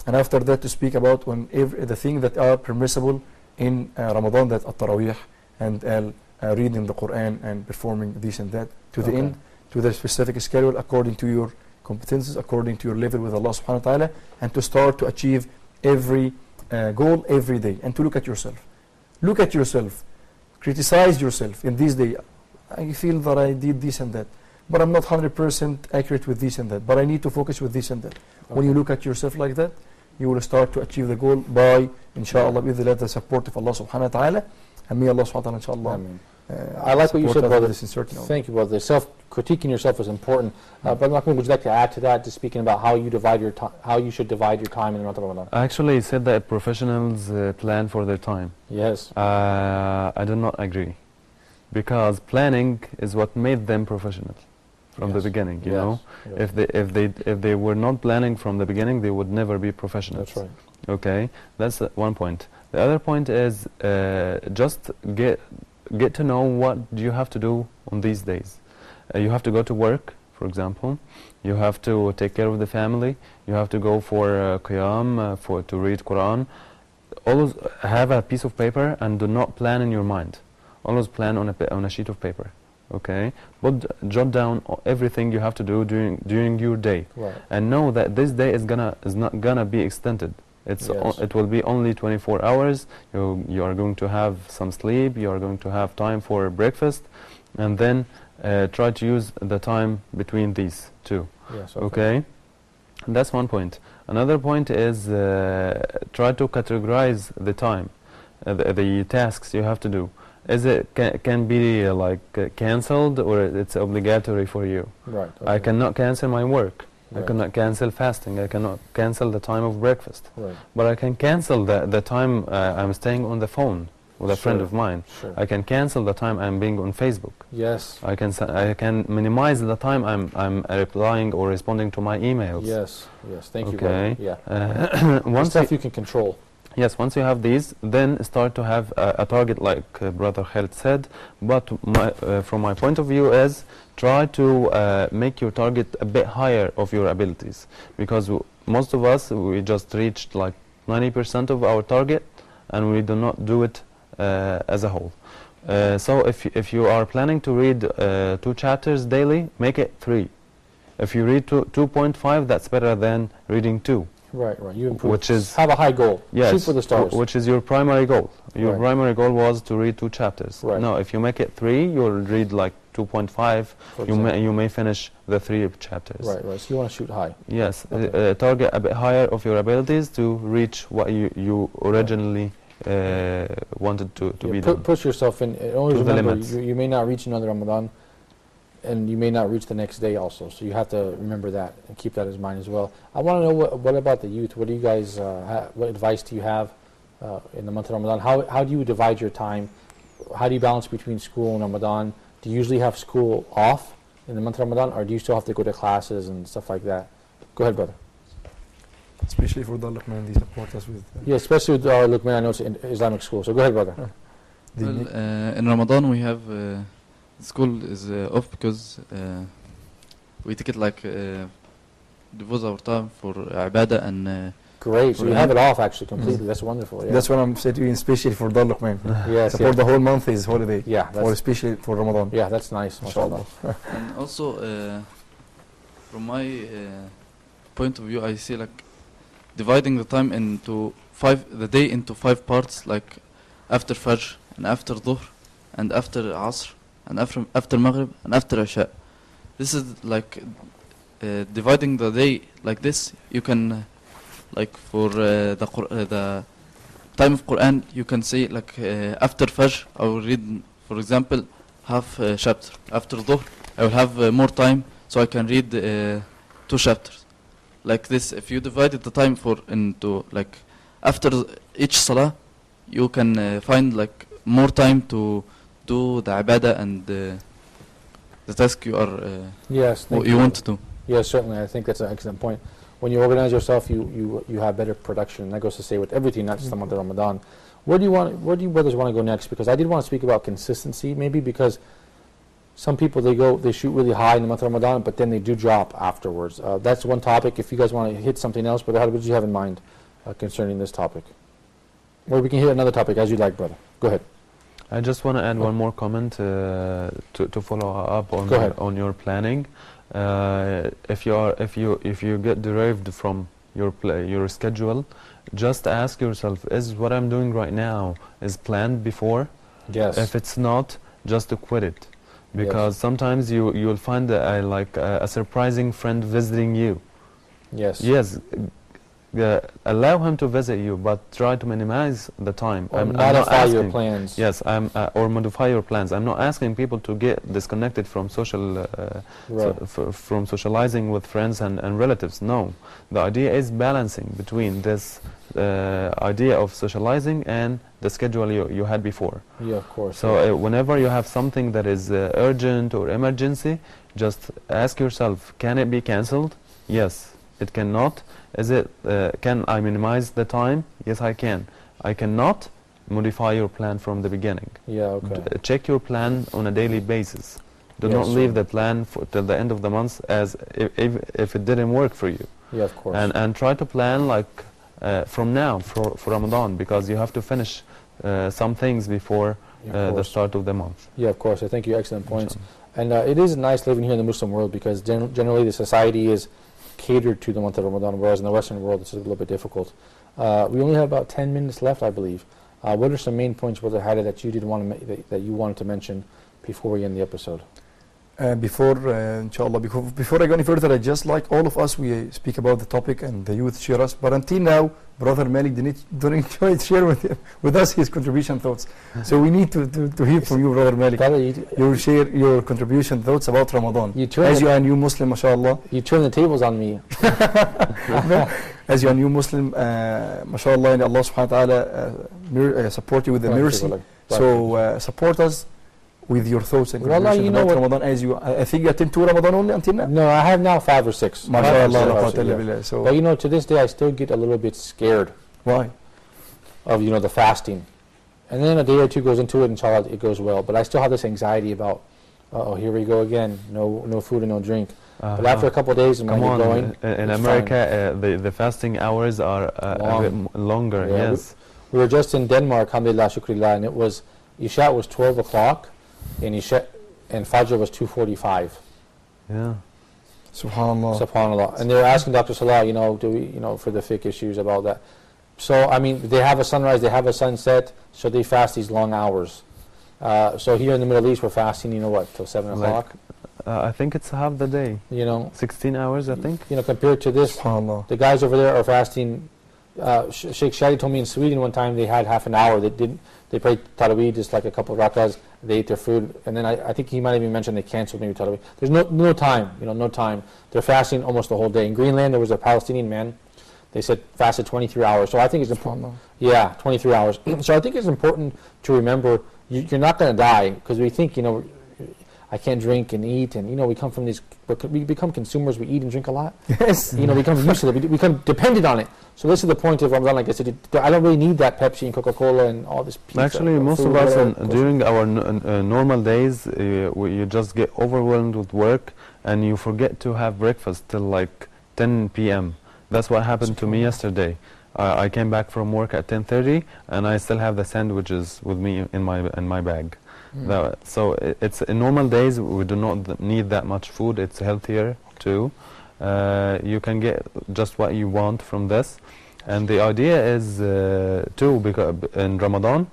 and after that to speak about when every, the things that are permissible in uh, Ramadan, that at-tarawih and uh, uh, reading the Quran and performing this and that to the Okay. end, to the specific schedule according to your competences, according to your level with Allah subhanahu wa ta'ala, and to start to achieve every uh, goal every day, and to look at yourself. Look at yourself. Criticize yourself in this day. I feel that I did this and that, but I'm not one hundred percent accurate with this and that, but I need to focus with this and that. When you look at yourself like that, you will start to achieve the goal by, inshallah, with the support of Allah subhanahu wa ta'ala, and may Allah subhanahu wa ta'ala, inshallah, Ameen. uh, I like what you support said, us brother. with this in certain hour. Thank you, brother. Self-critiquing yourself is important. Uh, Brother Mahmoud, would you like to add to that, just speaking about how you divide your time, how you should divide your time in the month of Ramadan? Actually, he said that professionals uh, plan for their time. Yes. Uh, I do not agree, because planning is what made them professional from the Yes. beginning. You Yes. know, Yes. if they if they if they were not planning from the beginning, they would never be professionals. That's right. Okay, that's uh, one point. The other point is uh, just get get to know what you have to do on these days. Uh, you have to go to work, for example. You have to take care of the family. You have to go for uh, qiyam, uh, for to read Quran. Always have a piece of paper and do not plan in your mind. Always plan on a pa- on a sheet of paper. Okay, but jot down o- everything you have to do during during your day, Right. and know that this day is gonna is not gonna be extended. It's o- Yes. it will be only twenty-four hours. You you are going to have some sleep. You are going to have time for breakfast, and then uh, try to use the time between these two. Yes. Okay, and that's one point. Another point is uh, try to categorize the time, uh, the, the tasks you have to do. Is it can, can be uh, like uh, cancelled, or it's obligatory for you? Right. I okay. cannot cancel my work. I Right. cannot cancel fasting. I cannot cancel the time of breakfast. Right. But I can cancel the the time uh, I'm staying on the phone with a friend Sure. of mine. Sure. I can cancel the time I'm being on Facebook. Yes. I can s- I can minimize the time I'm I'm replying or responding to my emails. Yes. Yes. Thank you, Okay. brother. Yeah. Uh, The once stuff you, you can control. yes, once you have these, then start to have a, a target, like uh, Brother Khaled said. But my, uh, from my point of view is try to uh, make your target a bit higher of your abilities, because w- most of us, we just reached like ninety percent of our target, and we do not do it uh, as a whole. Uh, so if y- if you are planning to read uh, two chapters daily, make it three. If you read two, two point five, that's better than reading two. Right. Right. You improve. Which is have a high goal. Yes, Shoot for the stars. w- which is your primary goal. Your Right. primary goal was to read two chapters. Right. No, if you make it three, you'll read like two point five. For You may example. you may finish the three chapters. Right. Right. So you want to shoot high. Yes, Okay. uh, uh, target a bit higher of your abilities to reach what you you originally uh, wanted to to Yeah, be pu- done. push yourself in. And always To the remember, limits. you, you may not reach another Ramadan, and you may not reach the next day also. So you have to remember that and keep that in mind as well. I want to know what, what about the youth? What do you guys? Uh, ha- what advice do you have uh, in the month of Ramadan? How how do you divide your time? How do you balance between school and Ramadan? Do you usually have school off in the month of Ramadan, or do you still have to go to classes and stuff like that? Go ahead, brother. Especially for Dalek man, they support us with. Uh, Yeah, especially with our look, man. I know it's an Islamic school. So go ahead, brother. the Well, ne- uh, in Ramadan we have uh, school is uh, off because uh, we take it like uh, devote our time for ibadah and uh, Great. So you Quran. have it off actually completely. That's wonderful. Yeah. That's what I'm saying, especially for Dalek man. yes. Support Yeah. the whole month is holiday, Yeah. or That's, especially for Ramadan. yeah. That's nice. Inshallah. Mashallah. and also uh, from my uh, point of view I see like dividing the time into five the day into five parts, like after Fajr and after Dhuhr and after Asr and after after Maghrib and after Isha. This is like uh, dividing the day like this. You can uh, like for uh, the Qur- uh, the time of Quran you can say like uh, after Fajr I will read, for example, half uh, chapter. After Dhuhr I will have uh, more time, so I can read uh, two chapters. Like this, if you divided the time for into like after each salah, you can uh, find like more time to do the ibadah and uh, the task you are uh, Yes. what Thank you want to do. Yes, certainly. I think that's an excellent point. When you organize yourself, you you you have better production. That goes to say with everything, not just the month of Ramadan. Where do you want? Where do you brothers want to go next? Because I did want to speak about consistency, maybe because some people, they go, they shoot really high in the month of Ramadan, but then they do drop afterwards. Uh, that's one topic. If you guys want to hit something else, brother, what did you have in mind uh, concerning this topic? Or we can hit another topic as you like, brother. Go ahead. I just want to add one more comment uh, to to follow up on Go ahead. on your planning. Uh, if you are if you if you get derived from your pla your schedule, just ask yourself: is what I'm doing right now is planned before? Yes. If it's not, just to quit it, because Yes. sometimes you you'll find a, like a, a surprising friend visiting you. Yes. Yes. Uh, allow him to visit you, but try to minimize the time. Or I'm, I'm not modify your asking- plans. Yes, I'm, uh, or modify your plans. I'm not asking people to get disconnected from social, uh, Right. so, f from socializing with friends and, and relatives. No, the idea is balancing between this uh, idea of socializing and the schedule you, you had before. Yeah, of course. So uh, whenever you have something that is uh, urgent or emergency, just ask yourself, can it be cancelled? Yes, it cannot. Is it, uh, can I minimize the time? Yes, I can. I cannot. Modify your plan from the beginning. Yeah, okay. D check your plan on a daily basis. Do Yeah, not leave sure. the plan for till the end of the month as if, if, if it didn't work for you. Yeah, of course. And, and try to plan like uh, from now for, for Ramadan, because you have to finish uh, some things before Yeah, of uh, the course. start of the month. Yeah, of course. I think you excellent points. And uh, it is nice living here in the Muslim world, because gen generally the society is catered to the month of Ramadan, whereas in the Western world it's a little bit difficult. Uh, we only have about ten minutes left, I believe. Uh, what are some main points, Brother Haida, that you did want to ma that, that you wanted to mention before we end the episode? Uh, before, uh, inshallah, before, before I go any further, I just like all of us, we uh, speak about the topic and the youth share us. But until now, Brother Malik didn't, didn't try to share with, him, with us his contribution thoughts. So we need to, to, to hear from you, Brother Malik. You, you share your contribution thoughts about Ramadan. You turn As the- you are a new Muslim, mashallah. You turn the tables on me. As you are a new Muslim, uh, mashallah, and Allah subhanahu wa ta'ala uh, mir- uh, support you with the Right, mercy. right. So uh, support us with your thoughts and Wallah, contributions you know about what- Ramadan. As you, I I think you attend two Ramadan only until now. No, I have now five or six. MashaAllah, Five or la six, quwwata illa yeah. billah. So- But you know, to this day, I still get a little bit scared. Why? Of, you know, the fasting. And then a day or two goes into it, inshallah, it goes well. But I still have this anxiety about, uh oh, here we go again. No no food and no drink. Uh, But after a couple of days, when I come get on, going, uh, in it's America, uh, the, the fasting hours are uh, a bit m longer, Yeah, yes. We, we were just in Denmark, alhamdulillah, shukrillah, and it was, Isha was twelve o'clock, and Isha, and Fajr was two forty-five. Yeah. Subhanallah. Subhanallah. And they were asking Doctor Salah, you know, do we, you know, for the fiqh issues about that. So, I mean, they have a sunrise, they have a sunset, so they fast these long hours. Uh, so here in the Middle East, we're fasting, you know what, till seven Like, o'clock? Uh, I think it's half the day. You know, sixteen hours, I think. You know, compared to this, the guys over there are fasting. Uh, Sh Sheikh Shadi told me in Sweden one time they had half an hour. They didn't. They prayed Taraweeh, just like a couple of rakas. They ate their food, and then I, I think he might even mention they canceled maybe Taraweeh. There's no no time. You know, no time. They're fasting almost the whole day. In Greenland, there was a Palestinian man. They said fasted twenty-three hours. So I think it's important. Yeah, twenty-three hours. So I think it's important to remember you, you're not going to die, because we think, you know, I can't drink and eat, and you know, we come from these, we become consumers, we eat and drink a lot. Yes. You know, we become used to it, we become dependent on it. So this is the point of Ramadan, like I said, I don't really need that Pepsi and Coca-Cola and all this pizza. Actually, or most food, of us, whatever. in, during our n uh, normal days, uh, we, you just get overwhelmed with work, and you forget to have breakfast till like ten p m That's what happened to me yesterday. Uh, I came back from work at ten thirty, and I still have the sandwiches with me in my in my bag. Mm. That- so it, it's in normal days we do not th need that much food. It's healthier too. Uh, you can get just what you want from this, and the idea is uh, too, because in Ramadan,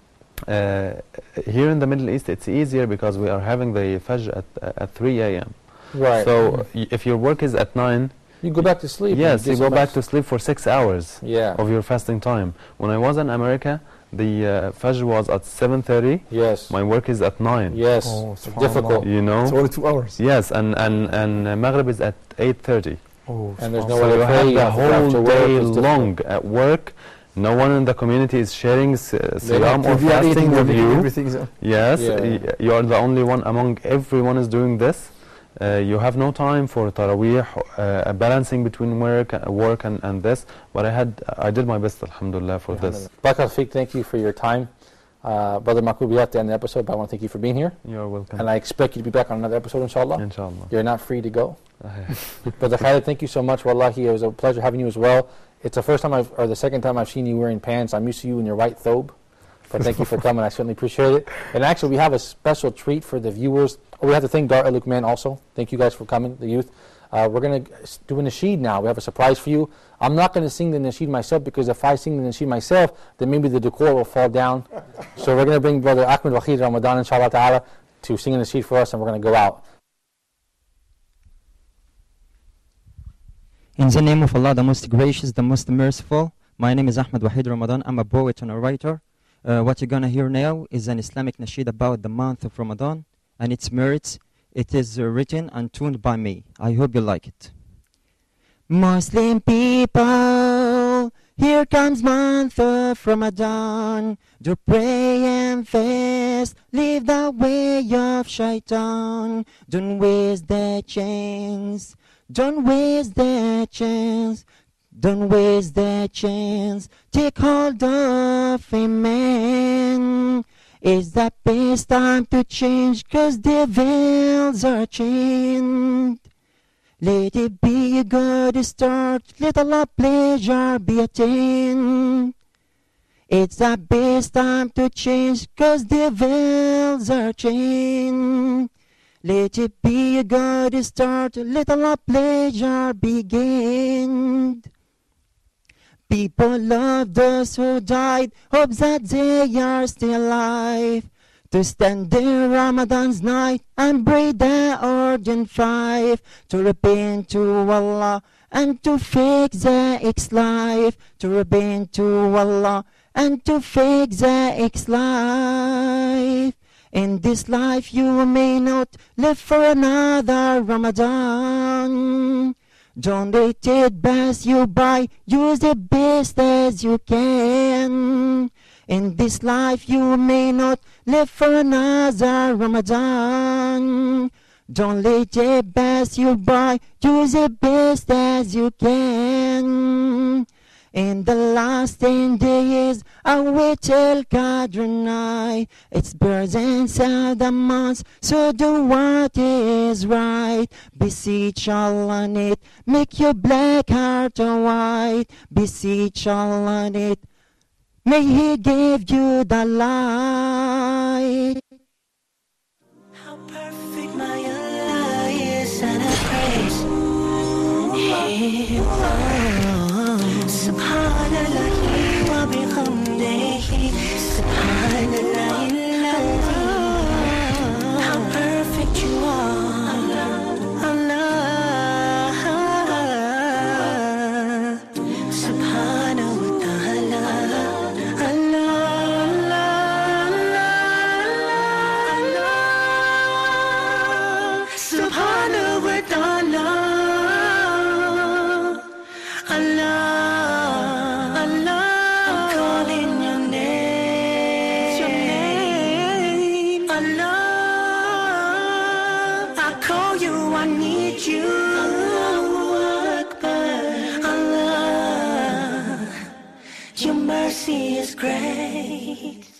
uh, here in the Middle East, it's easier because we are having the Fajr at at three a m Right. So y if your work is at nine, You go back to sleep. and yes, get you go some back rest. to sleep for six hours Yeah. of your fasting time. When I was in America, the uh, Fajr was at seven thirty. Yes. My work is at nine. Yes. Oh, Difficult. You know. It's only two hours. Yes, and and and uh, Maghrib is at eight thirty. Oh, And there's So no way you to pray. have you the have to go after whole work, day it's difficult. long at work. No one in the community is sharing s- uh, They siyam or have to be fasting eating with everything- you. everything is- Yes, Yeah. y- you are the only one among everyone is doing this. Uh, you have no time for Taraweeh, uh, balancing between work, uh, work and, and this. But I had, I did my best, alhamdulillah, for this. Barakallahu Feek, thank you for your time. Uh, Brother Makub, we have to end the episode, but I want to thank you for being here. You're welcome. And I expect you to be back on another episode, inshallah. Inshallah. You're not free to go. Brother Khalid, thank you so much. Wallahi, it was a pleasure having you as well. It's the first time I've, or the second time I've seen you wearing pants. I'm used to you in your white thobe. But thank you for coming. I certainly appreciate it. And actually, we have a special treat for the viewers. Oh, we have to thank Dar Al Lukman also. Thank you guys for coming, the youth. Uh, we're going to do a nasheed now. We have a surprise for you. I'm not going to sing the nasheed myself because if I sing the nasheed myself, then maybe the decor will fall down. So we're going to bring Brother Ahmed Wahid Ramadan, inshallah ta'ala, to sing a nasheed for us, and we're going to go out. In the name of Allah, the most gracious, the most merciful. My name is Ahmed Wahid Ramadan. I'm a poet and a writer. Uh, what you're going to hear now is an Islamic nasheed about the month of Ramadan and its merits. It is uh, written and tuned by me. I hope you like it. Muslim people, here comes month of Ramadan. Do pray and fast, leave the way of shaitan. Don't waste the chance, don't waste the chance. Don't waste the chance, take hold of Amen. It's the best time to change, cause the veils are chained. Let it be a good start, let Allah pleasure be attained. It's the best time to change, cause the veils are chained. Let it be a good start, let Allah pleasure begin. People love those who died, hope that they are still alive. To stand there Ramadan's night and pray the urgent five. To repent to Allah and to fix the ex-life. To repent to Allah and to fix the ex-life. In this life you may not live for another Ramadan. Don't let it pass you by, use the best as you can. In this life you may not live for another Ramadan. Don't let it pass you by, use the best as you can. In the last ten days, await till Qadr night. It's presents of the months, so do what is right. Beseech Allah on it, make your black heart white. Beseech Allah on it, may He give you the light. How perfect my Allah is, and I praise Him. Subhanallah wa bihamdihi, Subhanallah. How perfect you are, Allah. Subhanahu wa ta'ala, Allah, Allah, Subhanahu wa ta'ala, Allah. Your mercy is great.